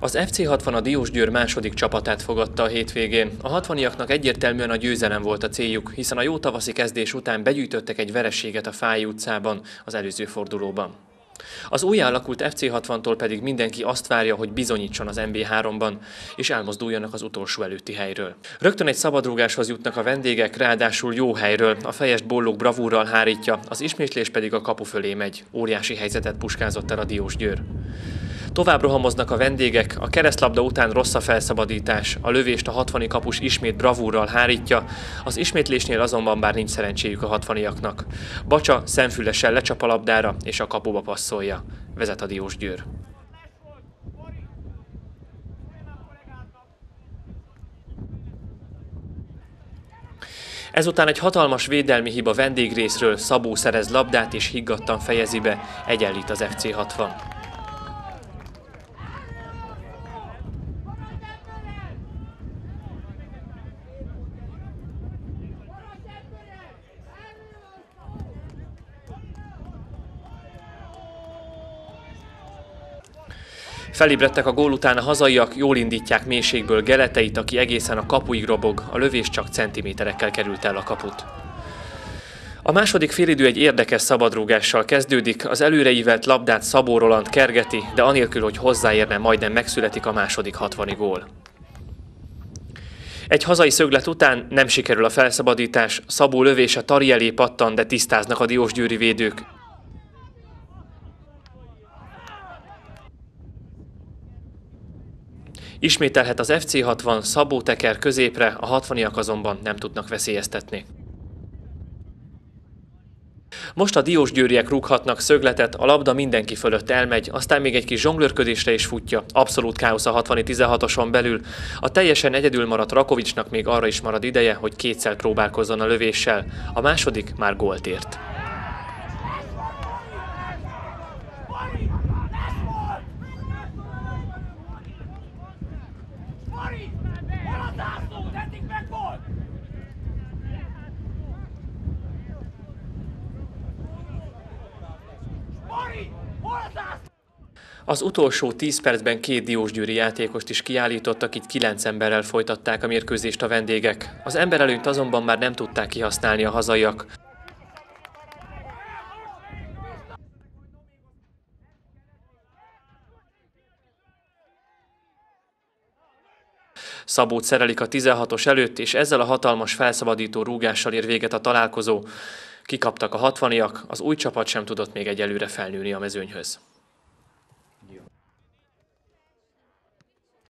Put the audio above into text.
Az FC60 a Diósgyőr második csapatát fogadta a hétvégén. A 60-iaknak egyértelműen a győzelem volt a céljuk, hiszen a jó tavaszi kezdés után begyűjtöttek egy vereséget a Fáy utcában az előző fordulóban. Az újjáalakult FC60-tól pedig mindenki azt várja, hogy bizonyítson az MB3-ban, és elmozduljanak az utolsó előtti helyről. Rögtön egy szabadrúgáshoz jutnak a vendégek, ráadásul jó helyről, a fejest Bollók bravúrral hárítja, az ismétlés pedig a kapu fölé megy. Óriási helyzetet puskázott el a Diósgyőr. Tovább rohamoznak a vendégek, a keresztlabda után rossz a felszabadítás, a lövést a 60-i kapus ismét bravúrral hárítja, az ismétlésnél azonban bár nincs szerencséjük a 60-iaknak. Bacsa szemfülesen lecsap a labdára és a kapuba passzolja. Vezet a Diósgyőr. Ezután egy hatalmas védelmi hiba vendégrészről Szabó szerez labdát és higgadtan fejezi be, egyenlít az FC60. Felébredtek a gól után a hazaiak, jól indítják mélységből Geleteit, aki egészen a kapuig robog, a lövés csak centiméterekkel került el a kaput. A második félidő egy érdekes szabadrúgással kezdődik, az előreívelt labdát Szabó Roland kergeti, de anélkül, hogy hozzáérne, majdnem megszületik a második 60-i gól. Egy hazai szöglet után nem sikerül a felszabadítás, Szabó lövése Tari elé pattan, de tisztáznak a diósgyőri védők. Ismételhet az FC60, Szabó teker középre, a 60-iak azonban nem tudnak veszélyeztetni. Most a diósgyőriek rúghatnak szögletet, a labda mindenki fölött elmegy, aztán még egy kis zsonglőrködésre is futja, abszolút káosz a 60-i 16-oson belül. A teljesen egyedül maradt Rakovicsnak még arra is marad ideje, hogy kétszer próbálkozzon a lövéssel, a második már gólt ért. Az utolsó 10 percben 2 diósgyőri játékost is kiállítottak, itt 9 emberrel folytatták a mérkőzést a vendégek. Az emberelőnyt azonban már nem tudták kihasználni a hazaiak. Szabót szerelik a 16-os előtt, és ezzel a hatalmas felszabadító rúgással ér véget a találkozó. Kikaptak a 60-iak, az új csapat sem tudott még egyelőre felnőni a mezőnyhöz.